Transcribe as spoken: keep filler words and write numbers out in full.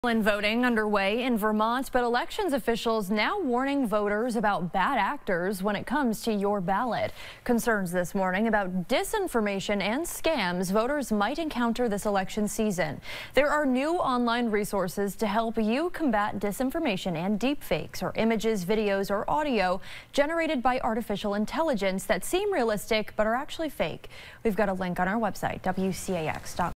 In voting underway in Vermont, but elections officials now warning voters about bad actors when it comes to your ballot. Concerns this morning about disinformation and scams voters might encounter this election season. There are new online resources to help you combat disinformation and deepfakes, or images, videos, or audio generated by artificial intelligence that seem realistic but are actually fake. We've got a link on our website, W C A X dot com.